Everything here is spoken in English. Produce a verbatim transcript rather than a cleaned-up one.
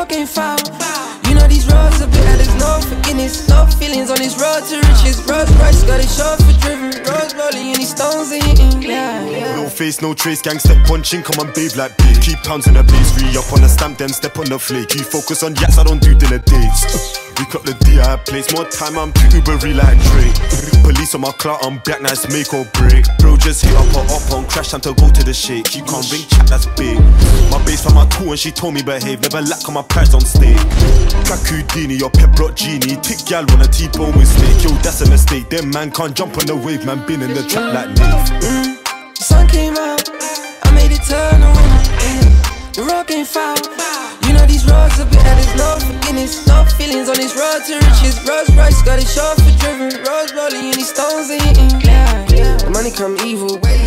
road game foul. You know these roads are bitter, there's no forgiveness. No feelings on this road to riches. Rolls Royce got it chauffeur driven. Rose rolling and these stones are hitting. Yeah, yeah. No face, no trace, gang step punching, come on babe like big. Keep pounds in the base, re up on the stamp, then step on the flake. You focus on yaks, I don't do dinner dates. We cut the D I place, more time I'm too Ubery like Drake. Police on my clout, I'm back, nice make or break. Bro just hit up or up on crash, time to go to the shake. You can't ring chat, that's big. My base for my tool and she told me behave, never lack on my prize on stage. Kakudini, your pep rock genie, tick gal wanna T-bone with snake. Yo, that's a mistake, them man can't jump on the wave, man been in the trap like Nate. Mm, the sun came out, I made it turn a winner. Mm, the road game foul. You know these roads are bitter, there's no forgiveness. No feelings on this road to riches. Rolls Royce got it chauffeur driven. Rose rolling and these stones are hitting. Yeah, yeah. The money come evil way.